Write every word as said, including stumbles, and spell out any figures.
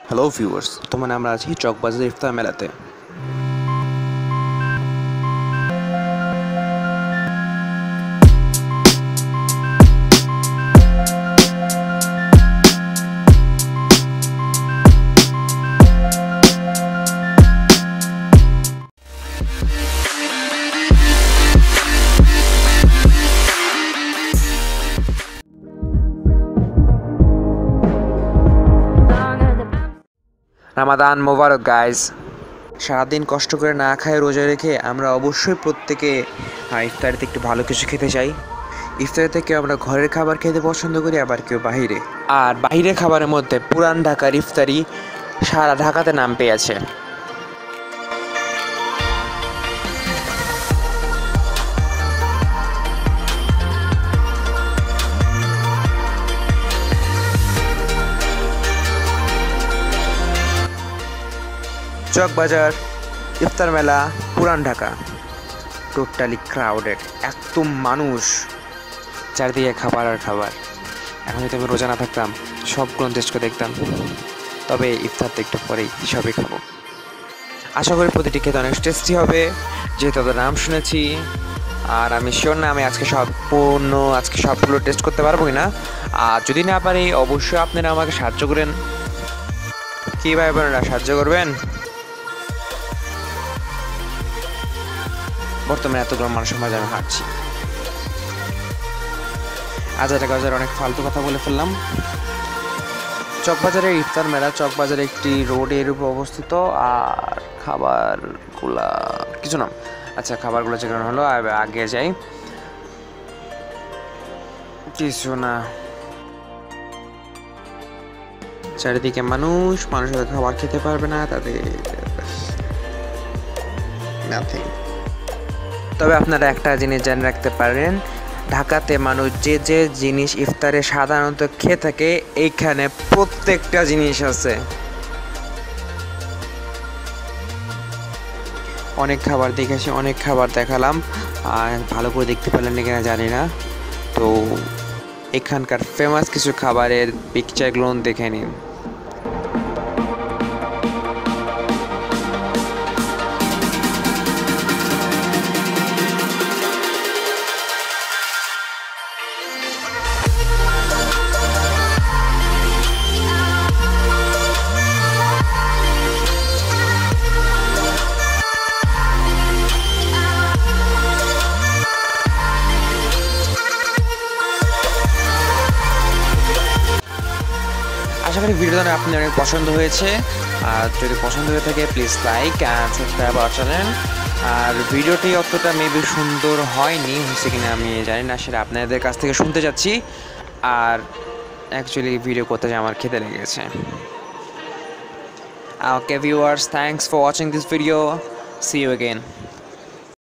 Hello viewers, তোমার আমরা আছি চক বাজার ইফতার মেলাতে। রামাদান মোবারক গাইজ। সারাদিন কষ্ট করে না খায় রোজা রেখে আমরা অবশ্যই প্রত্যেকে ইফতারিতে একটু ভালো কিছু খেতে চাই। ইফতারিতে কেউ আমরা ঘরের খাবার খেতে পছন্দ করি, আবার কেউ বাহিরে। আর বাহিরের খাবারের মধ্যে পুরান ঢাকার ইফতারি সারা ঢাকাতে নাম পেয়েছে। চক বাজার ইফতার মেলা পুরান ঢাকা টোটালি ক্রাউডেড, এত মানুষ, চারিদিকে খাবার আর খাবার। এখন যদি আমি রোজা না থাকতাম সবগুলো টেস্ট করে দেখতাম, তবে ইফতারটা একটু পরেই সবই খাবো। আশা করি প্রতিটি খেতে অনেক টেস্টি হবে, যেহেতু তাদের নাম শুনেছি। আর আমি শিওর না আমি আজকে সম্পূর্ণ আজকে সবগুলো টেস্ট করতে পারবো কি না। আর যদি না পারি অবশ্যই আপনারা আমাকে সাহায্য করেন। কী ভাই বোনেরা সাহায্য করবেন? বর্তমানে এতগুলো মানুষের মাঝে আমি হাঁটছি। আজ একটা বাজার অনেক ফালতু কথা বলে ফেললাম। চকবাজারের ইফতার মেলা চকবাজারে একটি রোডের উপর অবস্থিত। আর খাবারগুলা কিছু নাম, আচ্ছা খাবারগুলো যেখানে হলো আগে যাই। কিছু না, চারিদিকে মানুষ, মানুষের খাবার খেতে পারবে না, তাদের নাথিং। তবে আপনারা একটা জিনিস জেনে রাখতে পারেন, ঢাকাতে মানুষ যে যে জিনিস ইফতারে সাধারণত খেয়ে থাকে এইখানে প্রত্যেকটা জিনিস আছে। অনেক খাবার দেখেছি, অনেক খাবার দেখালাম, আর ভালো করে দেখতে পেলেন কিনা জানি না। তো এখানকার ফেমাস কিছু খাবারের পিকচারগুলো দেখে নিন। আশা করি ভিডিওটা আপনার অনেক পছন্দ হয়েছে। আর যদি পছন্দ হয়ে থাকে please like and subscribe our channel. আর ভিডিওটি অতটা মেবি সুন্দর হয়নি, হয়েছে কিনা আমি জানি না, সেটা আপনাদের কাছ থেকে শুনতে যাচ্ছি। আর অ্যাকচুয়ালি ভিডিও করতে যে আমার খেতে লেগেছে। Okay viewers, thanks for watching this video, see you again.